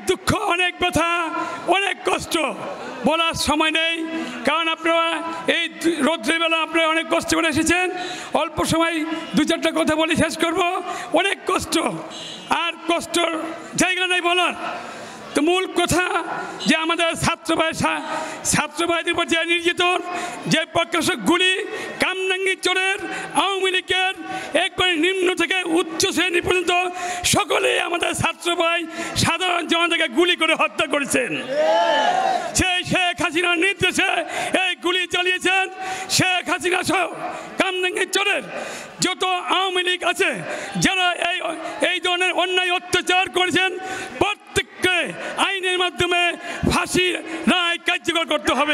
দুঃখ, অনেক ব্যথা, অনেক কষ্ট, বলার সময় নেই। কারণ আপনারা এই রৌদ্রের বেলা আপনারা অনেক কষ্ট করে এসেছেন। অল্প সময় দু চারটা কথা বলে শেষ করব। অনেক কষ্ট, আর কষ্টর জায়গা নেই বলার। তো মূল কথা যে আমাদের ছাত্রভাইদের উপর যে নির্যাতন, যে প্রকাশক গুলি, কামরাঙ্গীরচরের আওয়ামী লীগের একবারে নিম্ন থেকে উচ্চ শ্রেণী পর্যন্ত সকলেই আমাদের ছাত্রভাই সাধারণ জনতাকে গুলি করে হত্যা করেছেন। সেই শেখ হাসিনার নির্দেশে এই গুলি চালিয়েছেন। শেখ হাসিনা সহ কামরাঙ্গীরচরের যত আওয়ামী লীগ আছে যারা এই ধরনের অন্যায় অত্যাচার করেছেন, প্রত্যেককে আইনের মাধ্যমে ফাঁসির রায় কার্যকর করতে হবে।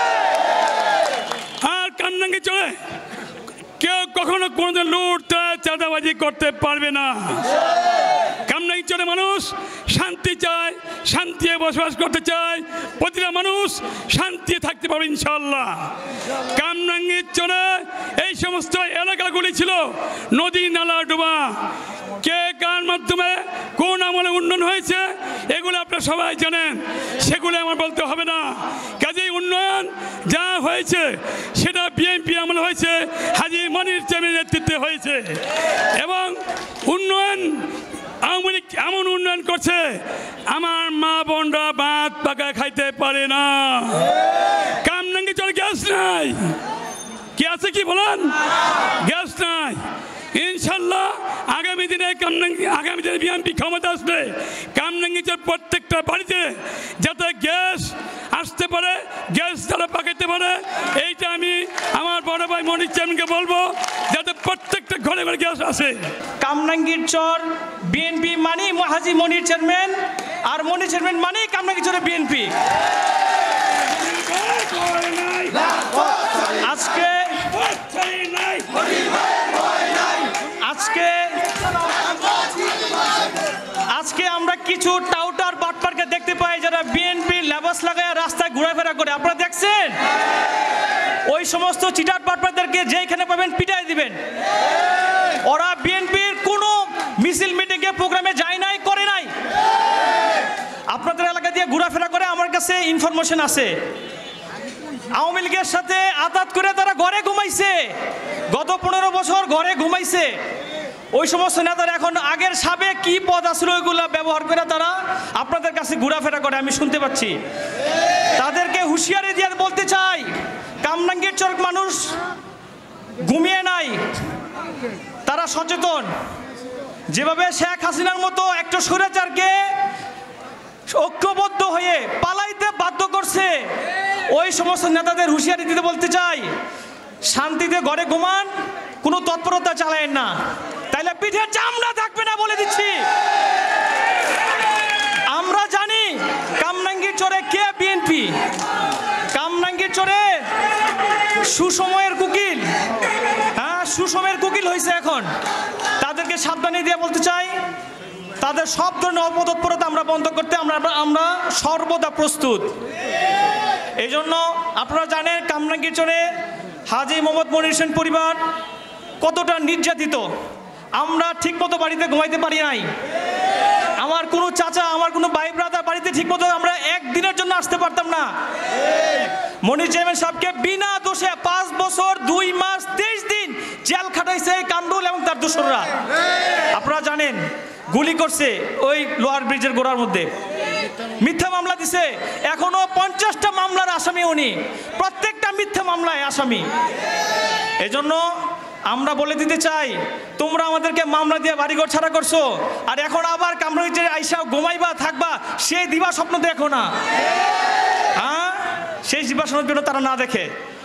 আর কামরাঙ্গীরচরে কেউ কখনো কোনো লুট চাঁদাবাজি করতে পারবে না। কামরাঙ্গীরচরে মানুষ শান্তি চায়, শান্তিতে বসবাস করতে চায়, প্রতিটা মানুষ শান্তিতে থাকতে পারবে ইনশাআল্লাহ। কামরাঙ্গীরচরে এই সমস্ত এলাকাগুলি ছিল নদী নালা ডোবা। কে কার মাধ্যমে কোন আমলে উন্নয়ন হয়েছে এগুলো আপনারা সবাই জানেন, সেগুলো আমার বলতে হবে না। কাজেই উন্নয়ন যা হয়েছে সেটা বিএনপি আমলে হয়েছে, হাজী মনির চেয়ারম্যানের নেতৃত্বে হয়েছে। এবং উন্নয়ন আওয়ামী লীগ এমন উন্নয়ন করছে আমার মা বোনরা ভাত পাকা খাইতে পারে না। কামরাঙ্গীরচরে গ্যাস নাই, কি আছে কি বলেন? গ্যাস নাই। ইনশাল্লাহ আগামী দিনে বিএনপি ক্ষমতা আসবে, কামরাঙ্গীরচর প্রত্যেকটা বাড়িতে যাতে গ্যাস আসতে পারে, গ্যাস যারা পাকাইতে পারে, এইটা আমি আমার বড় ভাই মনির চেয়ারম্যানকে বলবো, যাতে প্রত্যেকটা ঘরে ঘরে গ্যাস আসে। কামরাঙ্গীরচর বিএনপি মানে হাজী মনির চেয়ারম্যান, আর মনির চেয়ারম্যান মানে কামরাঙ্গীরচরে বিএনপি। আজকে আমরা কিছু টাউটার বাটপারকে দেখতে পাই যারা বিএনপি লেবাস লাগায় রাস্তায় ঘোরাফেরা করে। আপনারা দেখছেন? ওই সমস্ত চিটার বাটপারদেরকে যেখানে পাবেন পিটাই দিবেন। ওরা বিএনপির কোনো মিছিল মিটিংয়ে প্রোগ্রামে যায় নাই, করে নাই। আপনাদের এলাকা দিয়ে ঘোরাফেরা করে, আমার কাছে ইনফরমেশন আছে। আওয়ামী লীগের সাথে আতাত করে তারা ঘরে ঘুমাইছে, গত 15 বছর ঘরে ঘুমাইছে। ওই সমস্ত নেতারা এখন আগের সাবেক কি পদ আসলে ওইগুলো ব্যবহার করে তারা আপনাদের কাছে ঘোরাফেরা করে, আমি শুনতে পাচ্ছি। তাদেরকে হুঁশিয়ারি দিয়ে বলতে চাই, কামরাঙ্গীরচর মানুষ ঘুমিয়ে নাই, তারা সচেতন। যেভাবে শেখ হাসিনার মতো একটা স্বৈরাচারকে ঐক্যবদ্ধ হয়ে পালাইতে বাধ্য করছে, ওই সমস্ত নেতাদের হুঁশিয়ারি দিতে বলতে চাই, শান্তিতে ঘরে ঘুমান, কোনো তৎপরতা চালায়েন না, তাইলে পিঠের চামড়া থাকবে না বলে দিচ্ছি। আমরা জানি কামরাঙ্গীরচরে কে বিএনপি। কামরাঙ্গীরচরে সুসময়ের কুকিল, হ্যাঁ সুসময়ের কুকিল হয়েছে এখন। তাদেরকে সাবধানে দিয়ে বলতে চাই, তাদের সব ধরনের অপতৎপরতা আমরা বন্ধ করতে আমরা সর্বদা প্রস্তুত। এই জন্য আপনারা জানেন কামরাঙ্গীরচরে হাজী মোহাম্মদ মনির হোসেন পরিবার কতটা নির্যাতিত। আমরা ঠিকমতো বাড়িতে ঘুমাইতে পারি নাই। আমার কোনো চাচা, আমার কোনো ভাই ব্রাদার বাড়িতে ঠিকমতো আমরা একদিনের জন্য আসতে পারতাম না। মনির চেয়ারম্যান সাহেবকে বিনা দোষে 5 বছর 2 মাস 23 দিন জেল খাটাইছে কামরুল এবং তার দোসররা। আপনারা জানেন গুলি করছে ওই লোহার ব্রিজের গোড়ার মধ্যে, মিথ্যা মামলা দিছে। এখনো 50টা মামলার আসামি উনি, প্রত্যেকটা মিথ্যা মামলায় আসামি। এজন্য আমরা বলে দিতে চাই, তোমরা আমাদেরকে মামলা দিয়ে বাড়িঘর ছাড়া করছো, আর এখন আবার কামরাঙ্গীরচরে আইসা ঘুমাইবা থাকবা, সেই দিবা স্বপ্ন দেখো না। হ্যাঁ, সেই দিবা স্বপ্ন তারা না দেখে।